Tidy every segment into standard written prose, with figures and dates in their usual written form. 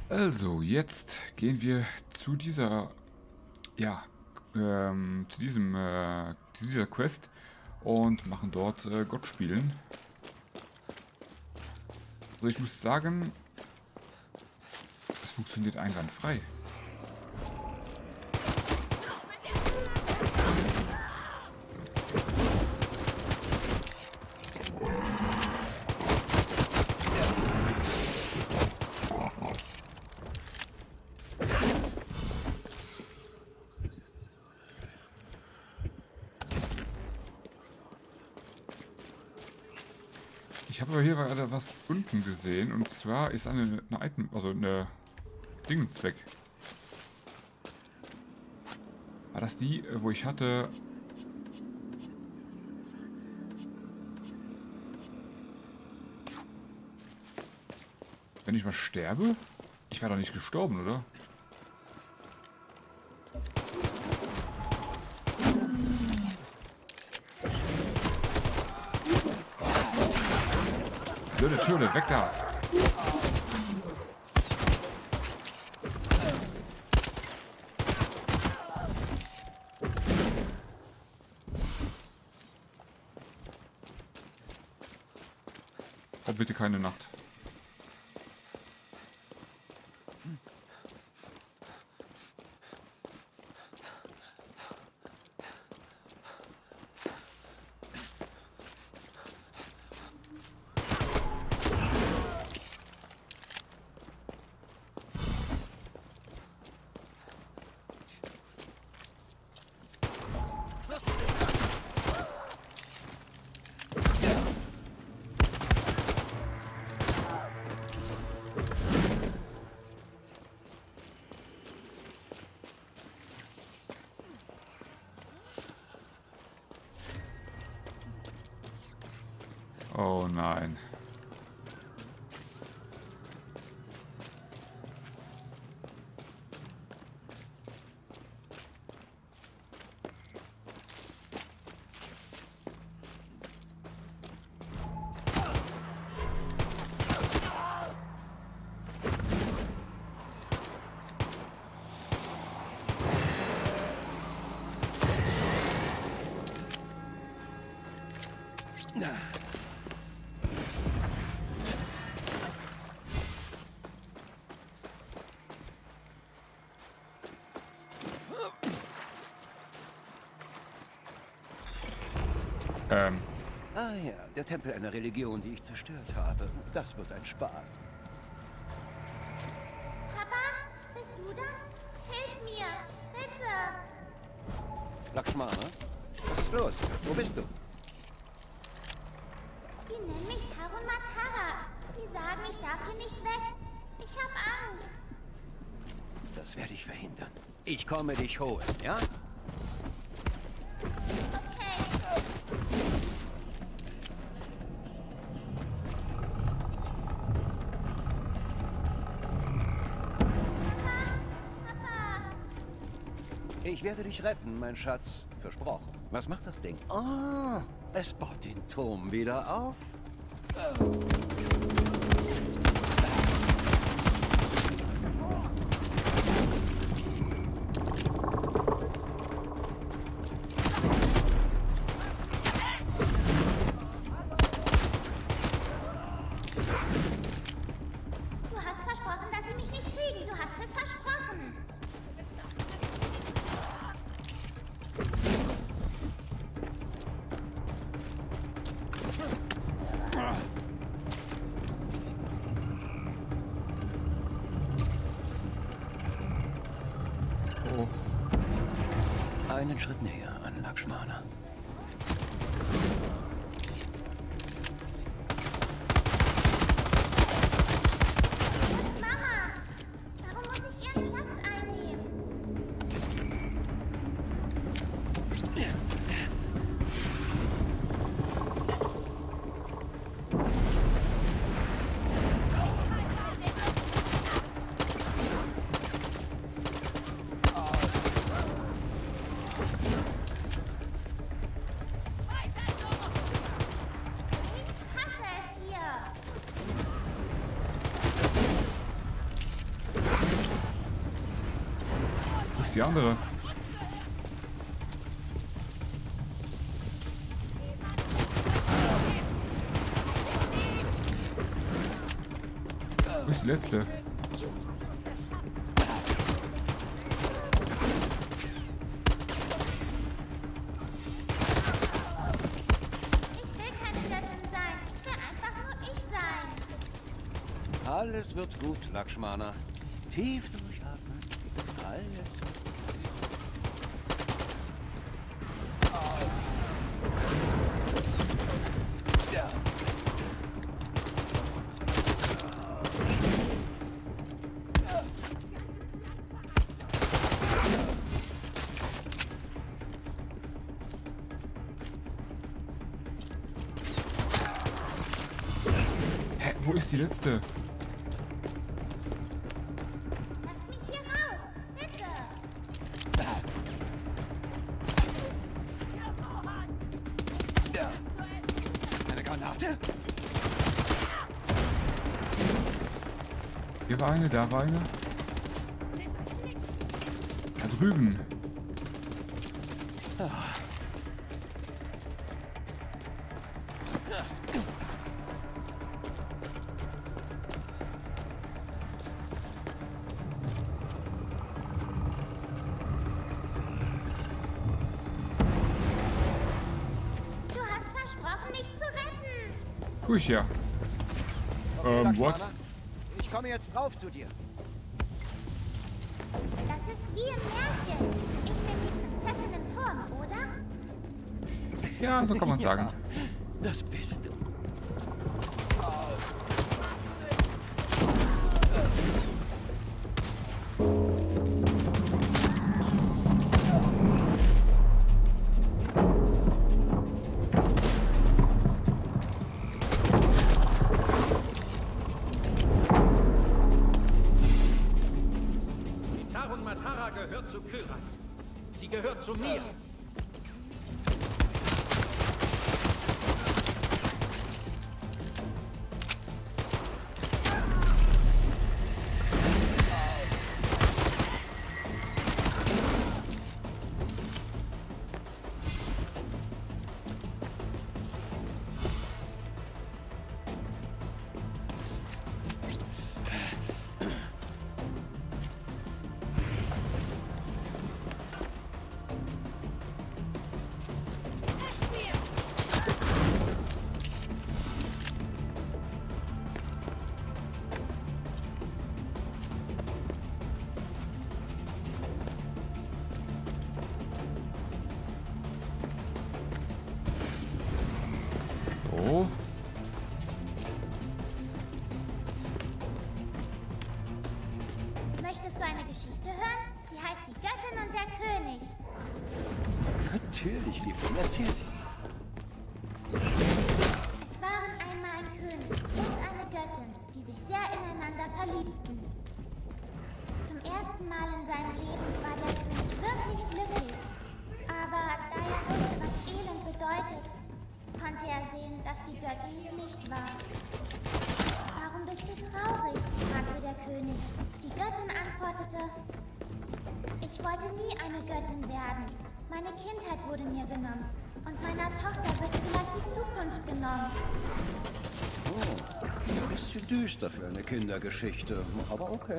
Also, jetzt gehen wir zu dieser, ja, zu dieser Quest und machen dort Gott spielen. Also ich muss sagen, es funktioniert einwandfrei. Ich habe aber hier gerade was unten gesehen und zwar ist eine Item, also eine Dingens weg. War das die, wo ich hatte? Wenn ich mal sterbe? Ich war doch nicht gestorben, oder? Blöde Türle, weg da! Oh, bitte keine Nacht. Oh nein. Ah ja, der Tempel einer Religion, die ich zerstört habe. Das wird ein Spaß. Papa, bist du das? Hilf mir, bitte! Lakshmana? Was ist los? Wo bist du? Die nennen mich Tarun Matara. Die sagen, ich darf hier nicht weg. Ich hab Angst. Das werde ich verhindern. Ich komme dich holen, ja? Okay. Papa! Ich werde dich retten, mein Schatz. Versprochen. Was macht das Ding? Oh, es baut den Turm wieder auf. Du hast versprochen, dass sie mich nicht kriegen. Du hast es versprochen. Oh. Einen Schritt näher an Lakshmana. Mama! Warum muss ich ihren Platz einnehmen? ist die andere? Wo ist die letzte? Alles wird gut, Lakshmana. Tief durchatmen. Alles. Ja. Hä, wo ist die letzte? Hier war eine, da war eine. Da drüben. Du hast versprochen, mich zu retten. Tu ich ja. Okay, Lakshmana, What? ich komme jetzt drauf zu dir. Das ist wie im Märchen. Ich bin die Prinzessin im Turm, oder? Ja, so kann man sagen. Ja, das bist du. Tarun Matara gehört zu Kyrat. Sie gehört zu mir. Oh. Möchtest du eine Geschichte hören? Sie heißt Die Göttin und der König. Natürlich, Liebling, erzähl sie. Es waren einmal ein König und eine Göttin, die sich sehr ineinander verliebten. Zum ersten Mal in seinem Leben war der König wirklich glücklich. Aber da er wusste, was Elend bedeutet, konnte er sehen, dass die Göttin es nicht war. Warum bist du traurig? Fragte der König. Die Göttin antwortete, ich wollte nie eine Göttin werden. Meine Kindheit wurde mir genommen. Und meiner Tochter wird vielleicht die Zukunft genommen. Oh, ein bisschen düster für eine Kindergeschichte, aber okay.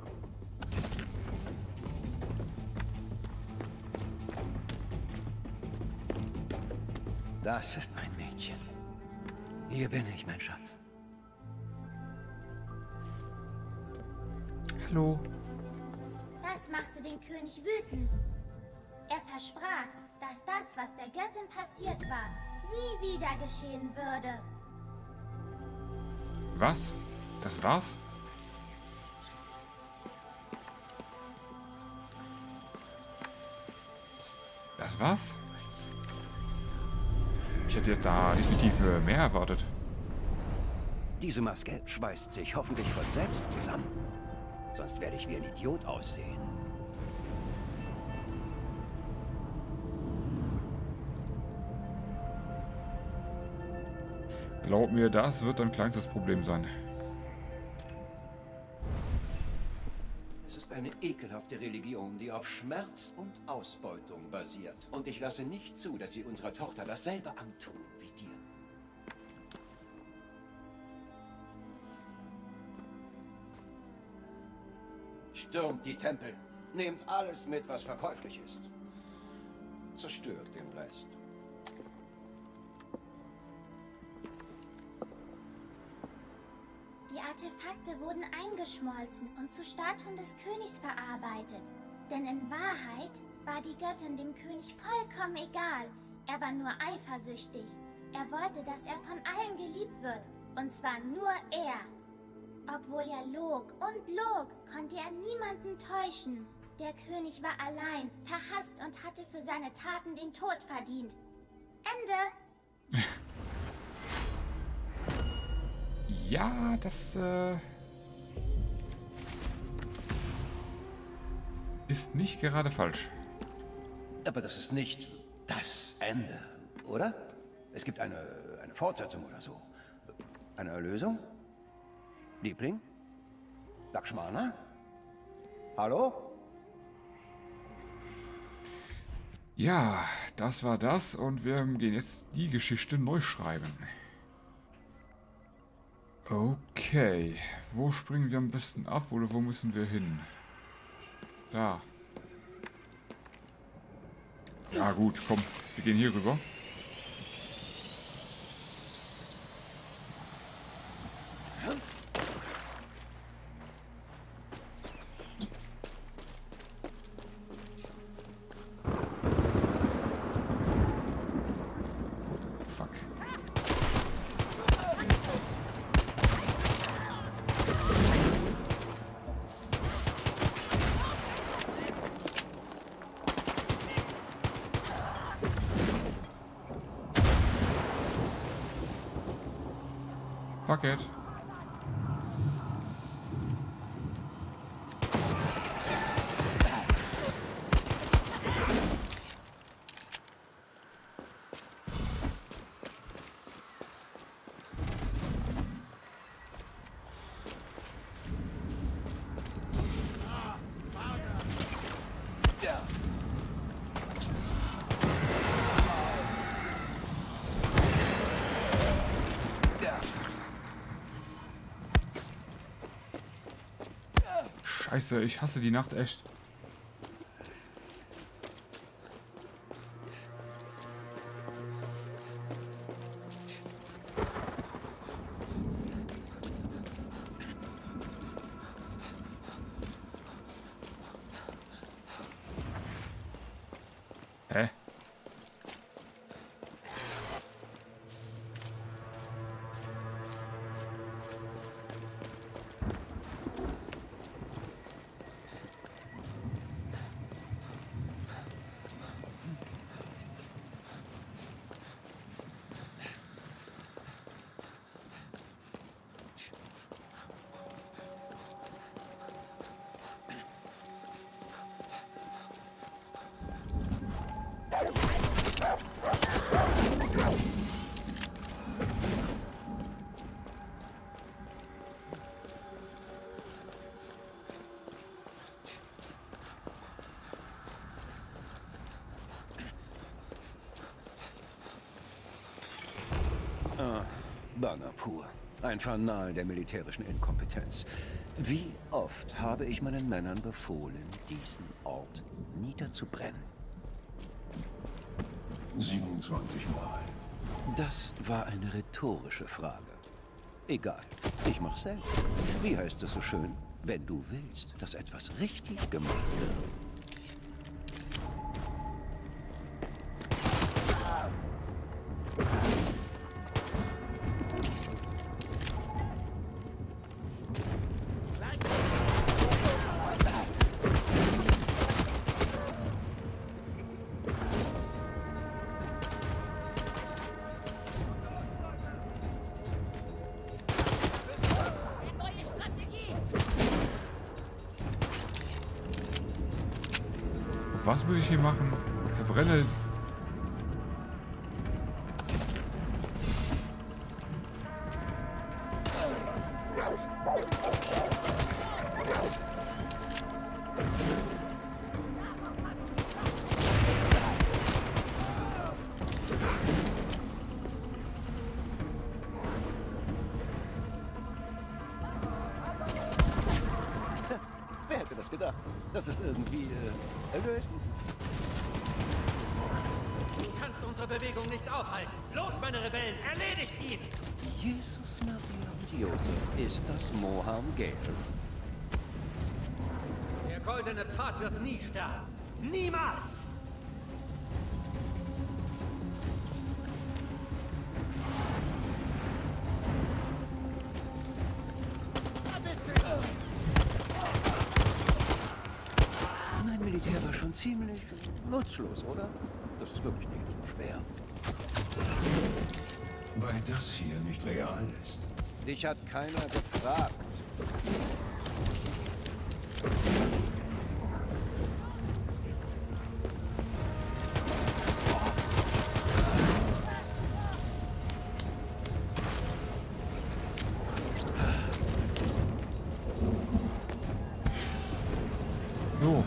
Das ist mein Mädchen. Hier bin ich, mein Schatz. Hallo. Das machte den König wütend. Er versprach, dass das, was der Göttin passiert war, nie wieder geschehen würde. Was? Das war's? Das war's? Ich hätte jetzt da definitiv mehr erwartet. Diese Maske schweißt sich hoffentlich von selbst zusammen. Sonst werde ich wie ein Idiot aussehen. Glaub mir, das wird dein kleinstes Problem sein. Es ist ist eine ekelhafte Religion, die auf Schmerz und Ausbeutung basiert. Und ich lasse nicht zu, dass sie unserer Tochter dasselbe antun wie dir. Stürmt die Tempel. Nehmt alles mit, was verkäuflich ist. Zerstört den Rest. Die Artefakte wurden eingeschmolzen und zu Statuen des Königs verarbeitet. Denn in Wahrheit war die Göttin dem König vollkommen egal. Er war nur eifersüchtig. Er wollte, dass er von allen geliebt wird. Und zwar nur er. Obwohl er log und log, konnte er niemanden täuschen. Der König war allein, verhasst und hatte für seine Taten den Tod verdient. Ende. Ja, das ist nicht gerade falsch. Aber das ist nicht das Ende, oder? Es gibt eine Fortsetzung oder so. Eine Erlösung? Liebling? Lakshmana? Hallo? Ja, das war das und wir gehen jetzt die Geschichte neu schreiben. Okay, wo springen wir am besten ab oder wo müssen wir hin? Da. Ja gut, komm, wir gehen hier rüber. Fuck it. Scheiße, ich hasse die Nacht echt. Hä? Banner pur. Ein Fanal der militärischen Inkompetenz. Wie oft habe ich meinen Männern befohlen, diesen Ort niederzubrennen? 27 Mal. Das war eine rhetorische Frage. Egal, ich mach's selbst. Wie heißt es so schön? Wenn du willst, dass etwas richtig gemacht wird. Was muss ich hier machen? Verbrenne. das gedacht. Das ist irgendwie erlösend. Du kannst unsere Bewegung nicht aufhalten. Los, meine Rebellen, erledigt ihn! Jesus, Maria und Josef, ist das Moham Gale? Der goldene Pfad wird nie sterben. Niemals! Mein Militär war schon ziemlich nutzlos, oder? Das ist wirklich nicht so schwer. Weil das hier nicht real ist. Dich hat keiner gefragt. So.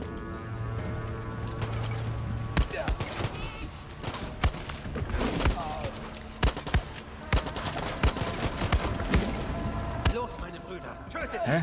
Los, meine Brüder, tötet ihn! Hä?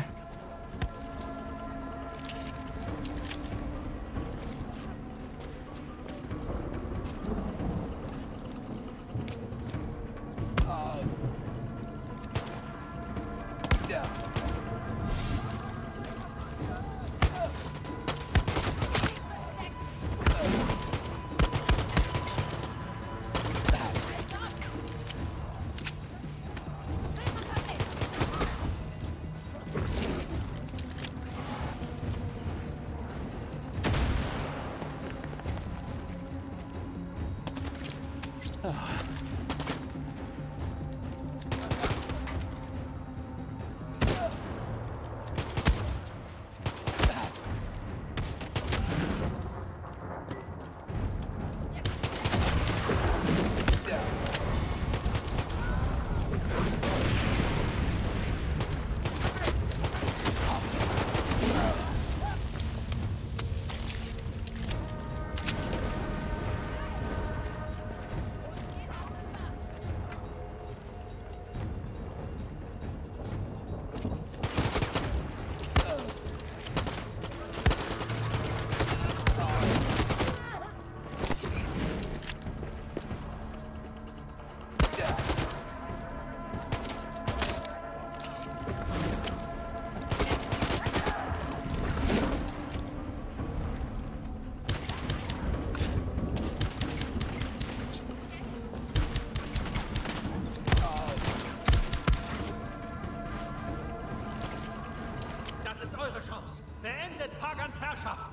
Das ist eure Chance. Beendet Pagans Herrschaft.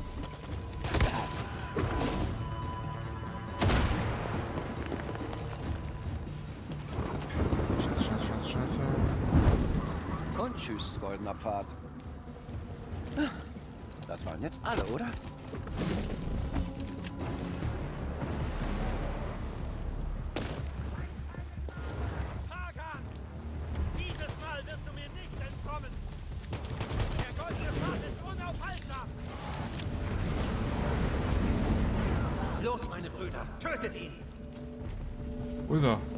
Scheiße. Und tschüss, goldener Pfad. Das waren jetzt alle, oder? Pagan! Dieses Mal wirst du mir nicht entkommen. Der goldene Pfad ist unaufhaltsam. Los, meine Brüder, tötet ihn! Wo ist er?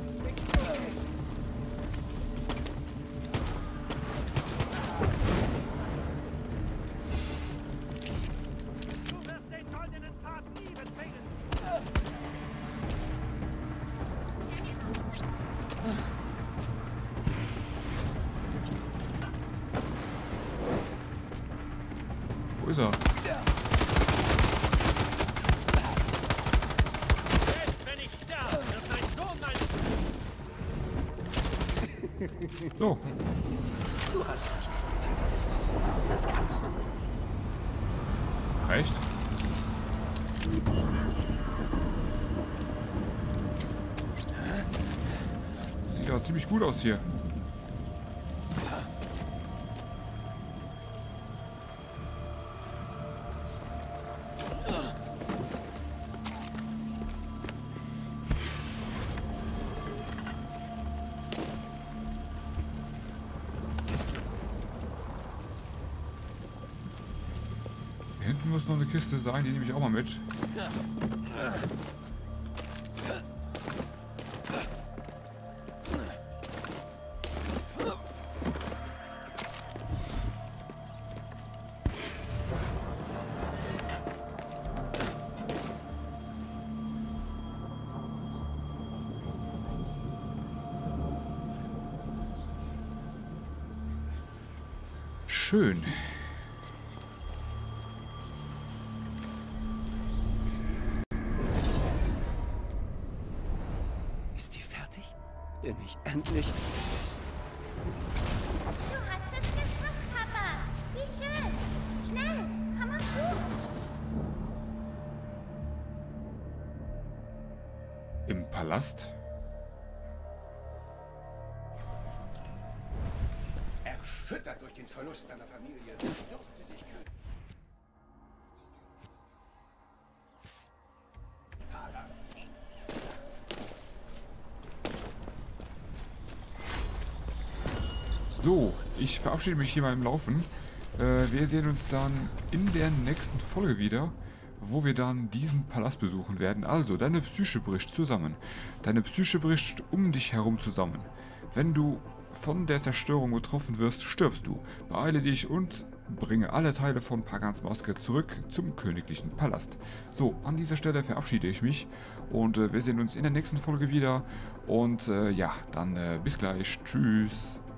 Du wirst den goldenen Pfad nie bezwingen. Wo ist er? Selbst wenn ich sterbe, wird mein Sohn mein... So. Du hast mich nicht getötet. Das kannst du. Reicht? Sieht aber ziemlich gut aus hier. Hier hinten muss noch eine Kiste sein, die nehme ich auch mal mit. Schön. Ist sie fertig? Bin ich endlich... Du hast es geschafft, Papa. Wie schön. Schnell, komm uns zu. Im Palast? Erschüttert durch den Verlust seiner Familie, stürzt sie sich kühl. So, ich verabschiede mich hier mal im Laufen. Wir sehen uns dann in der nächsten Folge wieder, wo wir dann diesen Palast besuchen werden. Also, deine Psyche bricht zusammen. Deine Psyche bricht um dich herum zusammen. Wenn du von der Zerstörung getroffen wirst, stirbst du. Beeile dich und bringe alle Teile von Pagans Maske zurück zum königlichen Palast. So, an dieser Stelle verabschiede ich mich und wir sehen uns in der nächsten Folge wieder. Und ja, dann bis gleich. Tschüss.